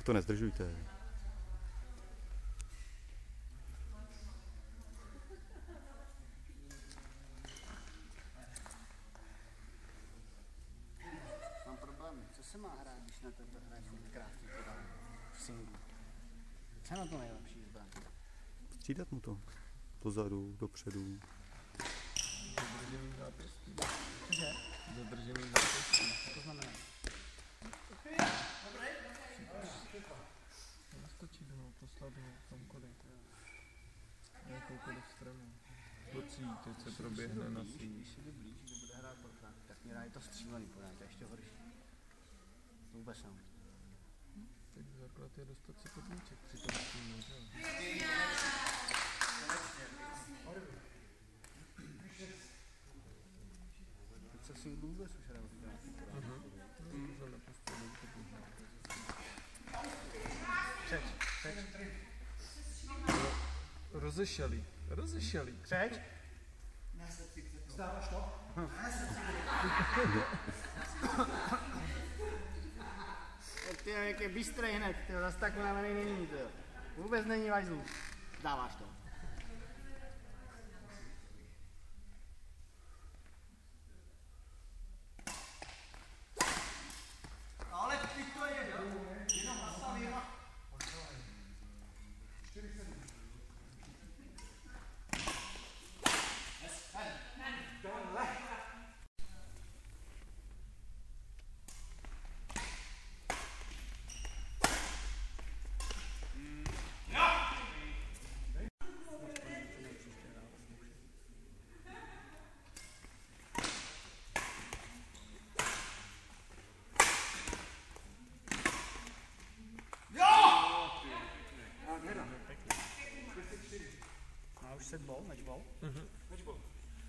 to nezdržujte. Mám problémy. Co se má hrát, když na tento hraje furt krátký podání v singlu? Co je na to nejlepší zbraň? Střídat mu to. Dozadu, dopředu. Zadržený zápěstí. Cože? Zadržený zápěstí. Co to znamená? Nastačí ho, poslat ho kamkoliv. Jakoukoliv stranu. Tocí, teď se proběhne na svý. Když si jde blíž, kdo bude hrát proti, tak mě rádi to střílený podání, to je ještě horší. To vůbec ne. Tak základ je dostat se pod míček při tom týmu, že jo? Teď se singlu vůbec už hrál ty krátký podání. Křeč. Rozešelý. Křeč? Zdáváš to? Ty jak je bystrej hned, ty zase tak unavený není, ty. Vůbec není vajzlů. Dáváš to. Ale ty to je, jenom nastavím a... A už set ball, matchball. Matchball.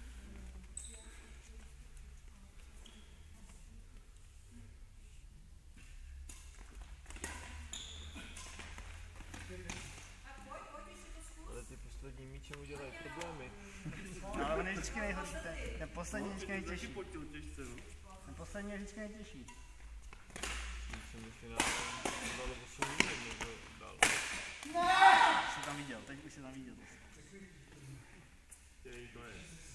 Ale ty poslední míče mu dělají problémy. No ale on je vždycky nejhorší, ten poslední je vždycky nejtěžší. Ten poslední je vždycky nejtěžší. Jsem ve finále dalo 8 minut, nebo dál. Už jsi tam viděl, teď už jsi tam viděl. Který to je?